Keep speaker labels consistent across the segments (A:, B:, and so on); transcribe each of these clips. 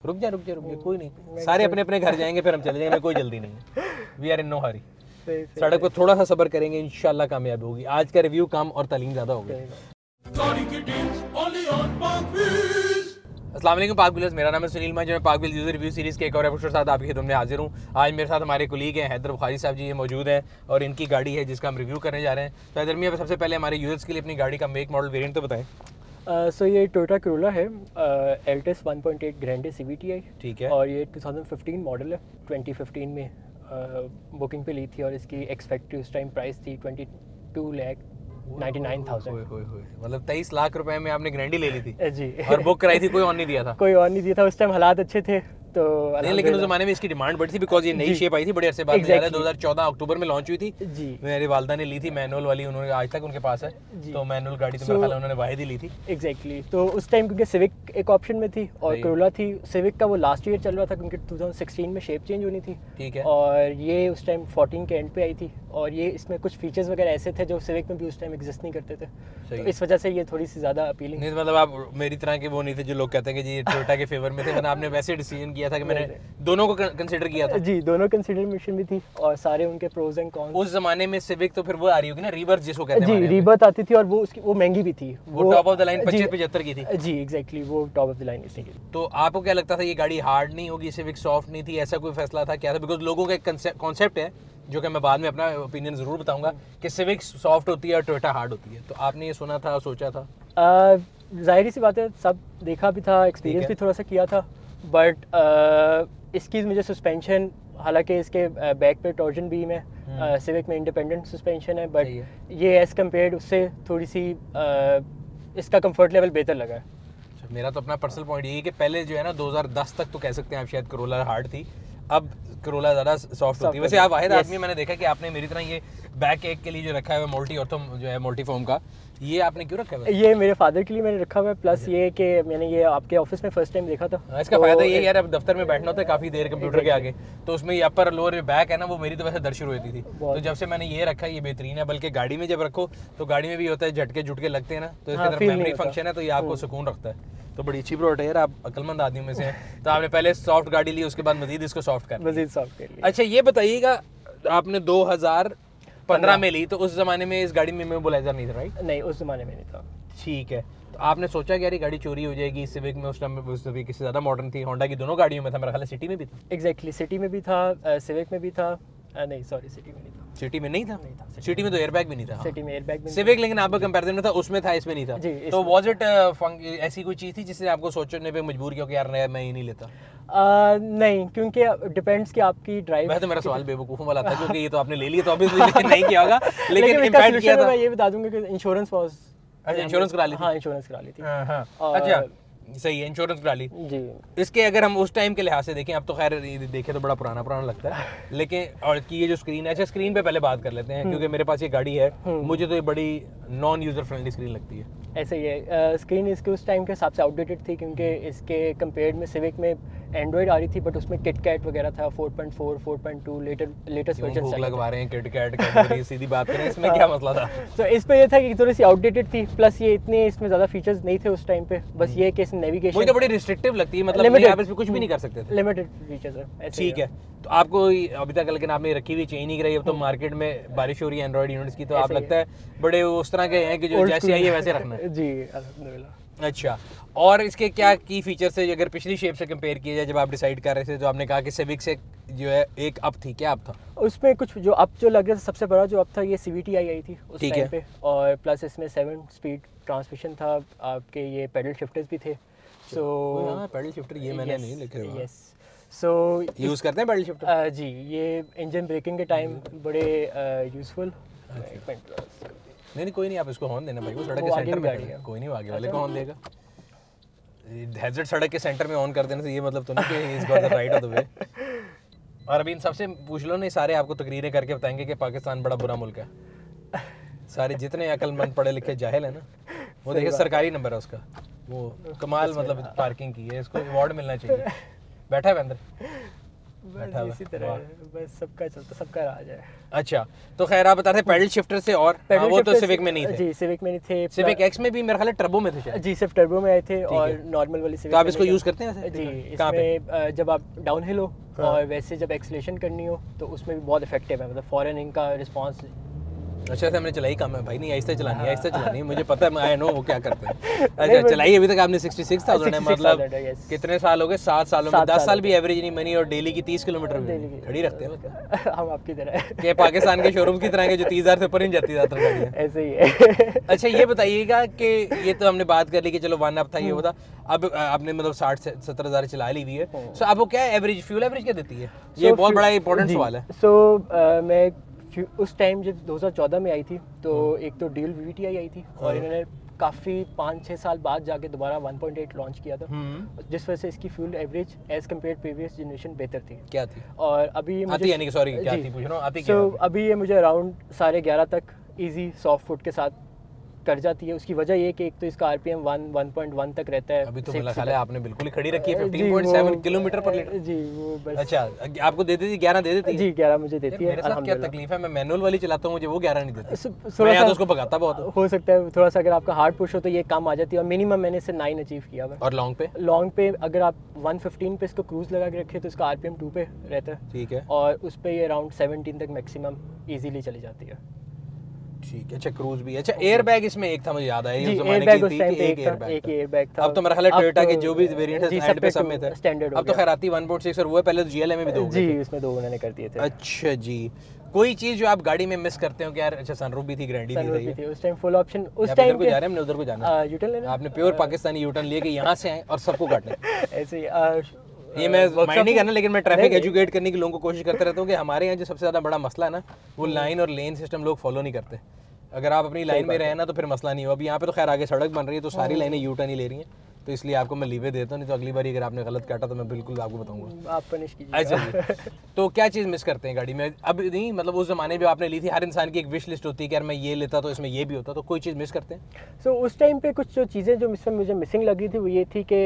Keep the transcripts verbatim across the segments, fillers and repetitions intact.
A: रुक जा रुक जा रुक जा, कोई नहीं, सारे अपने अपने घर जाएंगे, फिर हम चले जाएंगे, कोई जल्दी नहीं है। We are in no hurry. सड़क पर थोड़ा सा सब्र करेंगे, इंशाल्लाह कामयाब होगी। आज का रिव्यू कम और तालीम ज़्यादा होगी। अस्सलाम वालेकुम पाक व्यूअर्स, मेरा नाम है सुनील मैं, जो मैं पाक व्यूअर्स यूजर रिव्यू सीरीज़ के एक और एपिसोड साथ आपकी खिदमत में हाजिर हूँ। आज मेरे साथ हमारे कुलीग हैं हैदर बुखारी साहब जी, ये मौजूद हैं और इनकी गाड़ी है जिसका हम रिव्यू करने जा रहे हैं। तो हैदर मियां, सबसे पहले हमारे यूजर्स के लिए अपनी गाड़ी का मेक मॉडल वेरिएंट तो बताएं।
B: सो uh, so ये टोयोटा करोला है, Altis one point eight Grande C V T I.
A: ठीक है।
B: और ये टू थाउजेंड फिफ्टीन मॉडल है, ट्वेंटी फिफ्टीन में बुकिंग uh, पे ली थी और इसकी एक्स फैक्ट्री उस टाइम प्राइस थी twenty two lakh ninety nine thousand.
A: मतलब तेईस लाख रुपए में आपने ग्रैंडी ले ली थी
B: जी।
A: और बुक कराई थी, कोई और नहीं दिया था?
B: कोई और नहीं दिया था, उस टाइम हालात अच्छे थे तो
A: नहीं, लेकिन उस जमाने में इसकी डिमांड बढ़ी थी बिकॉज ये नई शेप आई थी बड़े अरसे बाद। exactly. दो हज़ार चौदह अक्टूबर में लॉन्च हुई थी जी। मेरी वालदा ने ली थी मैनुअल वाली, उन्होंने आज तक उनके पास है तो मैनुअल गाड़ी तो so, मेरे ख्याल उन्होंने वाहिद ही ली थी।
B: Exactly exactly. तो उस टाइम क्योंकि सिविक एक ऑप्शन में थी और करोला थी। सिविक का वो लास्ट ईयर चल रहा था क्योंकि टू थाउजेंड सिक्सटीन में शेप चेंज होनी थी।
A: ठीक है।
B: और ये उस टाइम फोर्टीन के एंड पे आई थी और ये इसमें कुछ फीचर्स वगैरह ऐसे थे जो सिविक में भी उस टाइम एग्जिस्ट नहीं करते थे, तो इस वजह से ये थोड़ी सी ज़्यादा अपीलिंग।
A: नहीं मतलब आप मेरी तरह के वो नहीं थे जो लोग कहते हैं कि जी टोयोटा के फेवर में थे, वरना आपने वैसे डिसीजन किया था कि मैंने दोनों को कंसीडर किया था।
B: जी, दोनों कंसीडरेशन भी थी और सारे उनके प्रोज एंड कॉन्स।
A: उस जमाने में सिविक तो फिर वो आ रही होगी ना, रीबर्थ जिसको कहते हैं।
B: जी, रीबर्थ आती थी और वो उसकी वो महंगी भी थी,
A: वो टॉप ऑफ द लाइन पच्चीस पचहत्तर की थी।
B: जी एग्जैक्टली, वो टॉप ऑफ द लाइन थी।
A: तो आपको क्या लगता था ये गाड़ी हार्ड नहीं होगी, सिविक सॉफ्ट नहीं थी, ऐसा कोई फैसला था क्या था? बिकॉज लोगों का एक कॉन्सेप्ट है जो कि मैं बाद में अपना ओपिनियन जरूर बताऊंगा कि सिविक सॉफ्ट होती है और टोयोटा हार्ड होती है, तो आपने ये सुना था, सोचा था?
B: जाहिर सी बात है, सब देखा भी था, एक्सपीरियंस भी थोड़ा सा किया था, बट इसकी मुझे सस्पेंशन, हालांकि इसके बैक पे टॉर्जन बीम है, सिविक में इंडिपेंडेंट सस्पेंशन है, बट ये एज कम्पेयर्ड उससे थोड़ी सी इसका कंफर्ट लेवल बेहतर लगा है।
A: मेरा तो अपना पर्सनल पॉइंट यही है कि पहले जो है ना दो हज़ार दस तक तो कह सकते हैं आप शायद करोला हार्ड थी, अब करोला ज़्यादा सॉफ्ट होती है। वैसे आप वाहिद आदमी मैंने देखा कि आपने मेरी तरह ये बैक एक के लिए जो रखा है मोल्टी ऑर्थो जो है मोल्टी फॉर्म का, ये आपने क्यों रखा है?
B: ये मेरे फादर के लिए मैंने रखा हुआ है, प्लस ये कि मैंने ये आपके ऑफिस में फर्स्ट टाइम देखा था।
A: इसका फायदा ये यार, अब दफ्तर में बैठना होता है काफ़ी देर कंप्यूटर के आगे, तो उसमें ये अपर लोअर बैक है ना, वो मेरी तो वैसे दर्द शुरू होती थी, तो जब से मैंने ये रखा ये बेहतरीन है। बल्कि गाड़ी में जब रखो तो गाड़ी में भी होता है झटके झुटके लगते हैं ना, तो इसके अंदर मेमोरी फंक्शन है, तो ये आपको सुकून रखता है, तो बड़ी अच्छी प्रोडक्ट है यार। आप अक्लमंद आदमियों में से हैं, तो आपने पहले सॉफ्ट गाड़ी ली, उसके बाद मजीद इसको सॉफ्ट कर
B: मजीद सॉफ्ट कर लिया।
A: अच्छा ये बताइएगा, आपने दो हज़ार पंद्रह में ली, तो उस जमाने में इस गाड़ी में इमोबिलाइजर नहीं था, राइट?
B: नहीं, उस जमाने में नहीं था।
A: ठीक है। तो आपने सोचा कि यार ये गाड़ी चोरी हो जाएगी? सिविक में उस टाइम में उस तरीके से ज़्यादा मॉडर्न थी, होंडा की दोनों गाड़ियों में था, मेरा ख्याल है सिटी में भी था।
B: एग्जैक्टली, सिटी में भी था, सिविक में भी था, नहीं सॉरी सिटी में नहीं था।
A: सिटी में नहीं था? नहीं था। सिटी में तो एयरबैग भी नहीं था।
B: सिटी में एयरबैग भी
A: सिविक, लेकिन आपका कंपैरिजन में था, उसमें था, इसमें नहीं था। तो वाज इट ऐसी कोई चीज़ थी जिसने आपको सोचने पे मजबूर किया कि यार मैं ही नहीं लेता?
B: Uh, नहीं, क्योंकि डिपेंड्स कि आपकी ड्राइव।
A: वैसे तो मेरा सवाल बेवकूफ़ों वाला था क्योंकि ये तो आपने ले लिया तो ऑब्वियसली नहीं किया होगा, लेकिन इम्पैक्ट किया था।
B: मैं ये बता दूंगा कि इंश्योरेंस वाज,
A: अच्छा इंश्योरेंस करा ली थी?
B: हाँ इंश्योरेंस करा ली थी।
A: हाँ हाँ अच्छा सही है, इंश्योरेंस करा ली
B: जी।
A: इसके अगर हम उस टाइम के लिहाज से देखें, अब तो खैर देखें तो बड़ा पुराना पुराना लगता है, लेकिन और की ये जो स्क्रीन है, अच्छा स्क्रीन पे पहले बात कर लेते हैं क्योंकि मेरे पास ये गाड़ी है, मुझे तो ये बड़ी नॉन यूजर फ्रेंडली स्क्रीन लगती है।
B: ऐसे ही है, स्क्रीन इसके उस टाइम के हिसाब से आउटडेटेड थी क्योंकि इसके कंपेयर्ड में सिविक में एंड्रॉइड आ रही थी, बट उसमें किट कैट वगैरह था, four point four, four point two later latest version
A: भूख लगवा रहे हैं किट कैट कैडबरी, सीधी बात करें, इसमें क्या मसला था?
B: तो इस पे ये था कि थोड़ी सी आउटडेटेड थी, प्लस ये इतने इसमें ज़्यादा फीचर्स नहीं थे उस टाइम पे, बस ये कि इसमें नेविगेशन
A: मुझे तो बड़ी रिस्ट्रिक्टिव लगती है, मतलब आप इसमें कुछ भी नहीं कर सकते थे,
B: लिमिटेड फीचर्स है।
A: ठीक है। तो आपको अभी तक लेकिन आपने रखी हुई चेंज नहीं कराई, अब तो मार्केट में बारिश हो रही है एंड्रॉइड यूनिट्स की, तो आप लगता है बड़े उस तरह के हैं कि जो जैसे आई है वैसे रखना है।
B: जी अल्हम्दुलिल्लाह।
A: अच्छा, और इसके क्या की फीचर्स है अगर पिछली शेप से कंपेयर किया जाए, जब आप डिसाइड कर रहे थे तो आपने कहा कि सिविक से जो है एक अप थी, क्या अप था
B: उसमें? कुछ जो अप जो लग रहा था, सबसे बड़ा जो अप था ये सीवीटी आई आई थी उस टाइम पे, और प्लस इसमें सेवन स्पीड ट्रांसमिशन था, आपके ये पेडल शिफ्टर्स भी थे। सो
A: हां पेडल शिफ्टर ये मैंने नहीं लिखे हुए।
B: यस, सो
A: यूज करते हैं पेडल शिफ्टर?
B: जी, ये इंजन ब्रेकिंग के टाइम बड़े यूजफुल।
A: नहीं नहीं कोई नहीं, आप इसको हॉर्न देना भाई, वो सड़क के सेंटर में है, कोई नहीं आगे वाले को हॉर्न देगा। हैजर्ड सड़क के सेंटर में ऑन कर देने से ये मतलब तो नहीं कि इस बार राइट ऑफ द वे। और अभी इन सबसे पूछ लो, नहीं सारे आपको तकरीरें करके बताएंगे कि पाकिस्तान बड़ा बुरा मुल्क है, सारे जितने अक्लमंद पढ़े लिखे जाहिल है ना, वो देखिए सरकारी नंबर है उसका, वो कमाल मतलब पार्किंग की है, इसको अवार्ड मिलना चाहिए। बैठा है अंदर बैठा हुआ।
B: इसी तरह बस सबका चलता, सबका राज है।
A: अच्छा, तो खैर आप बता रहे पैडल शिफ्टर से और हाँ, वो तो सिविक में नहीं थे।
B: जी सिविक में नहीं थे।
A: सिविक एक्स में भी मेरे ख्याल है टर्बो में थे शायद।
B: जी सिर्फ टर्बो में आए थे और नॉर्मल वाली सिविक।
A: तो आप इसको यूज करते हैं?
B: जी, इसमें जब आप डाउन हिल हो और वैसे जब एक्सीलरेशन करनी हो तो उसमें भी बहुत इफेक्टिव है, मतलब फॉरन इनका रिस्पांस।
A: अच्छा से हमने चलाई कम है भाई, नहीं आहिस्ता चलानी है, आहिस्ता चलानी है, मुझे पता है, आई नो वो क्या करते हैं। अच्छा चलाई अभी तक आपने छियासठ हज़ार है, मतलब कितने साल हो गए? सात सालों में दस साल भी एवरेज नहीं बनी और डेली की तीस किलोमीटर खड़ी रखते हैं मतलब।
B: हम आपकी तरह
A: के पाकिस्तान के शोरूम की तरह के जो तीस हज़ार से ऊपर नहीं जाती ज़्यादातर गाड़ियाँ,
B: ऐसे ही है।
A: अच्छा ये बताइएगा कि ये तो हमने बात कर ली कि चलो वन अप था, ये होता, अब आपने मतलब साठ से सत्तर हज़ार चला ली हुई है, सो अब वो क्या एवरेज फ्यूल एवरेज क्या देती है? ये बहुत बड़ा इंपॉर्टेंट सवाल है।
B: सो मैं उस टाइम जब दो हज़ार चौदह में आई थी तो एक तो ड्यूल वीवीटीआई आई थी और इन्होंने काफ़ी पाँच छः साल बाद जाके दोबारा वन पॉइंट एट लॉन्च किया था, जिस वजह से इसकी fuel average as compare previous generation बेहतर थी।
A: क्या थी?
B: और अभी
A: आती यानी कि सॉरी क्या थी पूछ रहा हूं, आती क्या?
B: सो अभी ये मुझे अराउंड साढ़े ग्यारह तक इजी सॉफ्ट फुट के साथ कर जाती है। उसकी वजह ये कि एक तो इसका RPM one one point one तक रहता है।
A: अभी तो मेरा ख्याल है आपने बिल्कुल ही खड़ी रखी है पंद्रह पॉइंट सात किलोमीटर पर लीटर।
B: जी वो बस।
A: अच्छा आपको दे देती ग्यारह दे देती?
B: जी ग्यारह मुझे देती है।
A: मेरे साथ क्या तकलीफ है, मैं मैनुअल वाली चलाता हूं, मुझे वो ग्यारह नहीं देती,
B: थोड़ा
A: मैं तो उसको भगाता बहुत।
B: हो सकता है थोड़ा सा अगर आपका हार्ड पुश हो तो ये काम आ जाती है और मिनिमम मैंने इससे नाइन अचीव किया है।
A: और लॉन्ग पे?
B: लॉन्ग पे अगर आप वन फिफ्टीन पे इसको क्रूज लगा के रखे तो इसका आरपीएम टू पे रहता है।
A: ठीक है।
B: और उस पे ये अराउंड सेवनटीन तक मैक्सिमम इजीली चली जाती है।
A: ठीक है। अच्छा क्रूज भी। अच्छा एयर बैग इसमें एक था, मुझे याद आया,
B: उस जमाने की थी कि एक एयर बैग एक एयर बैग था।
A: अब तो मेरा ख्याल है टोयोटा के जो भी वेरिएंट है स्टैंडर्ड पे सब में था,
B: स्टैंडर्ड।
A: अब तो खैर आती वन पॉइंट सिक्स और वो है, पहले तो जीएलए में भी दो।
B: जी उसमें दो उन्होंने कर दिए थे।
A: अच्छा जी, कोई चीज जो आप गाड़ी में मिस करते हो कि यार? अच्छा सनरूफ भी थी, ग्रैंडी भी थी
B: उस टाइम, फुल ऑप्शन उस टाइम
A: पे जा रहे हैं, हमने उधर को जाना है,
B: यूटर्न लेना।
A: आपने प्योर पाकिस्तानी यूटर्न लिए कि यहाँ से आए और सबको काटने
B: ऐसे ही।
A: ये मैं माइंड नहीं करना, लेकिन मैं ट्रैफिक एजुकेट करने की लोगों को कोशिश करते रहता हूँ कि हमारे यहाँ जो सबसे ज़्यादा बड़ा मसला है ना, वो लाइन और लेन सिस्टम लोग फॉलो नहीं करते। अगर आप अपनी लाइन में रहे ना तो फिर मसला नहीं हो। अभी यहाँ पे तो खैर आगे सड़क बन रही है तो सारी लाइनें यू टर्न ही ले रही हैं, तो इसलिए आपको मैं लीवे देता हूँ, नहीं तो अगली बार अगर आपने गलत काटा तो मैं बिल्कुल आपको बताऊंगा,
B: आप पनिश कीजिए।
A: अच्छा तो क्या चीज़ मिस करते हैं गाड़ी में? अब नहीं मतलब उस जमाने में आपने ली थी, हर इंसान की एक विश लिस्ट होती है कि यार मैं ये लेता तो इसमें ये भी होता, तो कोई चीज़ मिस करते हैं?
B: सो so, उस टाइम पे कुछ जो चीज़ें जो इसमें मुझे मिसिंग लग रही थी वो ये थी कि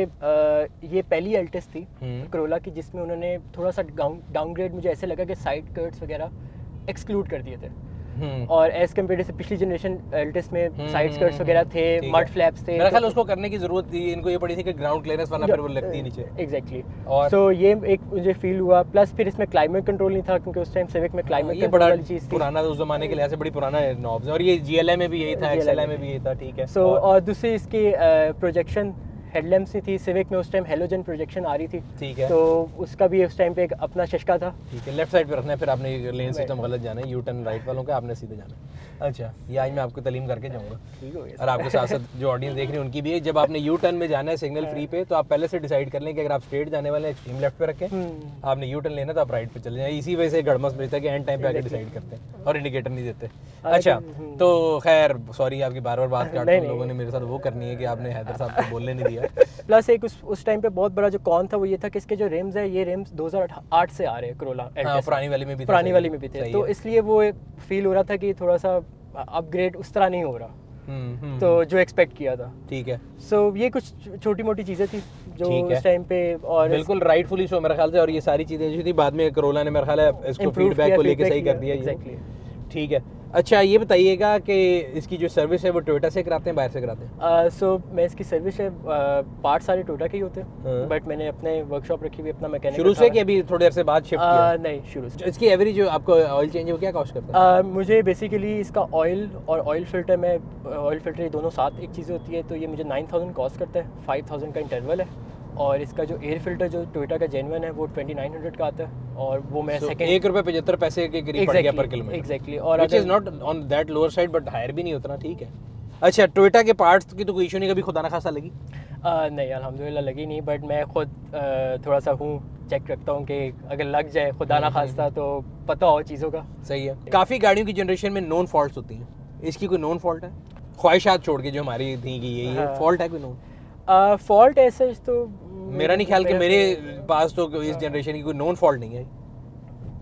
B: ये पहली अल्टिस थी करोला की जिसमें उन्होंने थोड़ा सा डाउनग्रेड, मुझे ऐसे लगा कि साइड कर्ट्स वगैरह एक्सक्लूड कर दिए थे और एज कम्पेयर से पिछली जनरेशन एल्टिस में साइड स्कर्ट्स वगैरह थे, मड फ्लैप्स थे।
A: मेरा ख्याल उसको करने की जरूरत थी, इनको ये पड़ी थी कि ग्राउंड क्लियरेंस वरना फिर वो लगती है नीचे।
B: एग्जैक्टली। और सो ये एक मुझे फील हुआ, प्लस फिर इसमें क्लाइमेट कंट्रोल नहीं था क्योंकि उस टाइम सिविक में क्लाइमेट कंट्रोल वाली चीज़ थी,
A: पुराना उस जमाने के लिहाज से बड़ी पुराना नॉब्स है, और ये जीएलआई में भी यही था, एक्सएलआई में भी यही था। ठीक है।
B: सो और दूसरी इसकी प्रोजेक्शन हेडलैम्प्स नहीं थी, सिविक में उस टाइम हेलोजन प्रोजेक्शन आ रही थी।
A: ठीक है।
B: तो उसका भी उस टाइम पे एक अपना शशका था।
A: ठीक है, लेफ्ट साइड पे रखना है, फिर आपने लेन सिस्टम गलत जाना है, यू टर्न राइट वालों का, आपने सीधे जाना है। अच्छा, ये आज मैं आपको तालीम करके जाऊंगा।
B: ठीक हो गया।
A: और आपके साथ साथ जो ऑडियंस देख रही है उनकी भी है, जब आपने यू टर्न में जाना है सिग्नल फ्री पे तो आप पहले से डिसाइड कर लें कि अगर आप स्ट्रेट जाने वाले हैं एक्सट्रीम लेफ्ट पे रखें, आपने यू टर्न लेना तो आप राइट पे चले जाएं। इसी वजह से गड़मस बजता है कि एंड टाइम पे आके डिसाइड करते हैं और इंडिकेटर नहीं देते। अच्छा तो खैर सॉरी आपकी बार बार बात काट रहा हूं, लोगों ने मेरे साथ वो करनी है कि आपने हैदर साहब को बोलने नहीं दिया।
B: प्लस एक उस उस टाइम पे बहुत बड़ा जो कॉन था वो ये था कि इसके जो रिम्स है ये रिम्स दो हज़ार आठ से आ रहे हैं करोला,
A: हाँ, पुरानी वाली में भी
B: पुरानी वाली में भी थे, तो इसलिए वो एक फील हो रहा था कि थोड़ा सा अपग्रेड उस तरह नहीं हो रहा, तो जो एक्सपेक्ट किया था।
A: ठीक है।
B: सो ये कुछ छोटी मोटी चीज़ें थी जो उस टाइम पे, और
A: बिल्कुल राइटफुली सो मेरे ख्याल से, और ये सारी चीज़ें जो थी बाद में करोला ने मेरे ख्याल है इसको फीडबैक को लेके सही कर दिया।
B: एग्जैक्टली।
A: ठीक है। अच्छा ये बताइएगा कि इसकी जो सर्विस है वो टोयोटा से कराते हैं बाहर से कराते हैं?
B: सो uh, so, मैं इसकी सर्विस है पार्ट सारे टोयोटा के ही होते हैं, बट मैंने अपने वर्कशॉप रखी हुई, अपना मैकेनिक
A: शुरू से कि अभी थोड़ी देर से बाद शिफ्ट किया?
B: uh, नहीं शुरू से।
A: इसकी एवरेज जो आपको ऑयल चेंज है वो क्या कॉस्ट करता है?
B: uh, मुझे बेसिकली इसका ऑयल और ऑयल फिल्टर में ऑयल फिल्टर ये दोनों साथ एक चीज़ होती है, तो ये मुझे नाइन थाउजेंड कॉस्ट करता है, फाइव थाउजेंड का इंटरवल है, और इसका जो एयर फिल्टर जो टोयोटा का जेन्युइन है वो ट्वेंटी नाइन हंड्रेड का आता है, और वो मैं सेकंड
A: एक रुपये पचहत्तर पैसे के करीब पड़ गया पर किलोमीटर।
B: एग्जैक्टली। और
A: which is not on that lower side but higher भी नहीं उतना। ठीक है। अच्छा टोयोटा के पार्ट्स की तो कोई इशू नहीं, कभी खुदा ना खासा लगी?
B: uh, नहीं अल्हम्दुलिल्लाह लगी नहीं, बट मैं खुद uh, थोड़ा सा हूँ चेक रखता हूँ कि अगर लग जाए खुदा ना खास्ता तो पता हो चीज़ों का।
A: सही है। काफ़ी गाड़ियों की जनरेशन में नॉन फॉल्ट्स होती हैं, इसकी कोई नॉन फॉल्ट है? ख्वाहिशात छोड़ के जो हमारी थी कि यही है, फॉल्ट है कोई नॉन?
B: फॉल्ट ऐसे तो
A: मेरा नहीं ख्याल कि मेरे पास तो इस जनरेशन की कोई नॉन फॉल्ट नहीं है।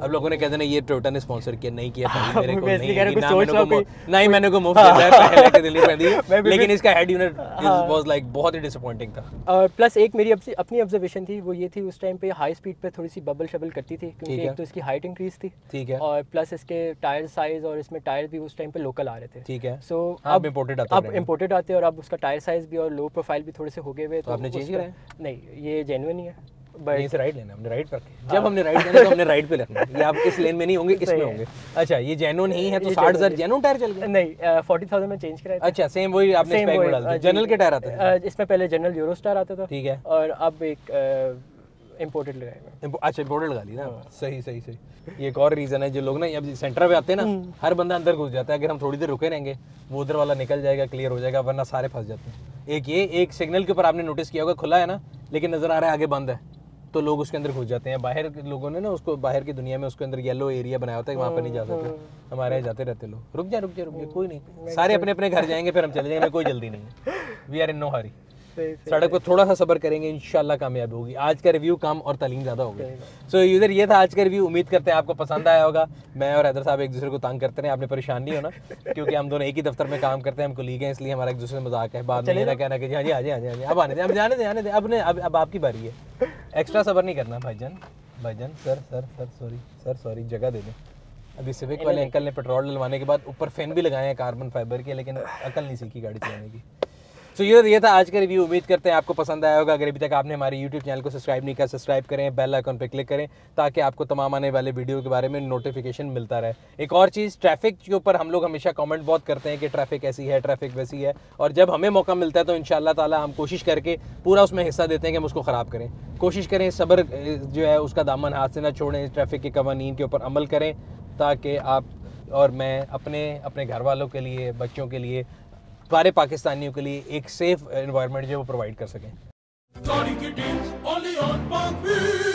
A: अब लोगों ने कहते हैं ये टोयोटा ने स्पॉन्सर किया, नहीं किया भाई, मेरे को
B: मैं इसलिए
A: नहीं
B: कह रहा हूँ,
A: ना
B: सोच
A: मैंने
B: लो
A: को
B: कोई-
A: नहीं मैंने को मुफ्त दिया है पहले के दिल्ली में दी, लेकिन इसका हेड यूनिट
B: हाँ।
A: वाज लाइक बहुत ही डिसअपॉइंटिंग था।
B: और प्लस एक मेरी अपनी अपनी ऑब्जर्वेशन थी, वो ये थी उस टाइम पे हाई स्पीड पे थोड़ी सी बबल शबल करती थी, क्योंकि
A: ठीक है।
B: एक तो इसकी हाइट इंक्रीज थी,
A: ठीक है
B: और प्लस इसके टायर साइज और इसमें टायर भी उस टाइम पे लोकल आ रहे थे।
A: ठीक है।
B: सो
A: हाँ,
B: अब
A: imported आते
B: अब
A: रहेंगे।
B: इम्पोर्टेड आते हैं और अब उसका टायर साइज भी और लो प्रोफाइल भी थोड़े से हो गए हुए।
A: तो आपने change
B: उसका-
A: कराया?
B: नहीं, ये जेन्युइन ही है,
A: यहीं
B: बट
A: से राइट लेना, हमने राइट पर जब हमने राइट लेना तो हमने राइट पे रखना है। ये आप इस लेन में नहीं होंगे, इसमें
B: सही है।
A: होंगे। अच्छा, ये जेन्युइन ही है तो
B: ये
A: साठ हजार
B: genuine
A: जेन्युइन टायर चल गए?
B: नहीं, फोर्टी थाउजेंड में चेंज कराया था।
A: अच्छा, सेम वही आपने
B: Same
A: स्पेक में
B: वही,
A: डाल दिया।
B: अ,
A: जनरल
B: जी,
A: के टायर आते थे?
B: अ, इसमें पहले जनरल यूरो स्टार आता था,
A: ठीक है।
B: और अब एक इम्पोर्टेड लगाए हुए हैं।
A: इम्पो- अच्छा, इम्पोर्टेड लगा ली ना। सही सही सही। ये एक और रीजन है, जो लोग ना अब सेंटर पे आते हैं ना, हर बंदा अंदर घुस जाता है। अगर हम थोड़ी देर रुके रहेंगे वो उधर वाला निकल जाएगा, क्लियर हो जाएगा, वरना सारे फंस जाते हैं। एक ये एक सिग्नल के ऊपर आपने नोटिस किया होगा, खुला है ना, लेकिन नजर आ रहा है आगे बंद है, तो लोग उसके अंदर घुस जाते हैं। बाहर के लोगों ने ना उसको, बाहर की दुनिया में उसके अंदर येलो एरिया बनाया होता है, वहाँ पर नहीं जा सकते। हमारे यहाँ जाते रहते लोग। रुक जा रुक जा रुक जा, कोई नहीं, सारे अपने अपने घर जाएंगे, फिर हम चले जाएंगे, कोई जल्दी नहीं है। We are in no hurry.
B: सही- सही।
A: सड़क पर थोड़ा सा सब्र करेंगे, इंशाल्लाह कामयाब होगी। आज का रिव्यू कम और तालीम ज़्यादा होगी। सो यूजर ये था आज का रिव्यू। उम्मीद करते हैं आपको पसंद आया होगा। मैं और हैदर साहब एक दूसरे को तंग करते रहे, आपने परेशान नहीं होना, क्योंकि हम दोनों एक ही दफ्तर में काम करते हैं, हम कोलीग हैं, इसलिए हमारा एक दूसरे से मजाक है। बाद में ये ना कहना कि हाँ जी हाँ जी हाँ जी हाँ जी, अब आने दे, अब जाने दे आने दे, अब ने अब अब आपकी बारी है। एक्स्ट्रा सब्र नहीं करना भाईजान। भाईजान sir sir sir sorry sir sorry, जगह दे दें। अभी सिविक वाले अंकल ने पेट्रोल डलवाने के बाद ऊपर फैन भी लगाए हैं कार्बन फाइबर के, लेकिन अकल नहीं सीखी गाड़ी चलाने की। तो ये ये था आज का रिव्यू। उम्मीद करते हैं आपको पसंद आया होगा। अगर अभी तक आपने हमारे यूट्यूब चैनल को सब्सक्राइब नहीं किया, सब्सक्राइब करें, बेल आइकन पर क्लिक करें, ताकि आपको तमाम आने वाले वीडियो के बारे में नोटिफिकेशन मिलता रहे। एक और चीज़, ट्रैफिक के ऊपर हम लोग हमेशा कमेंट बहुत करते हैं कि ट्रैफिक ऐसी है, ट्रैफिक वैसी है, और जब हमें मौका मिलता है तो इंशाअल्लाह ताला हम कोशिश करके पूरा उसमें हिस्सा देते हैं कि हम उसको ख़राब करें। कोशिश करें, सब्र जो है उसका दामन हाथ से ना छोड़ें, ट्रैफिक के कवानीन के ऊपर अमल करें, ताकि आप और मैं अपने अपने घर वालों के लिए, बच्चों के लिए, सारे पाकिस्तानियों के लिए एक सेफ एनवायरनमेंट जो वो प्रोवाइड कर सकें।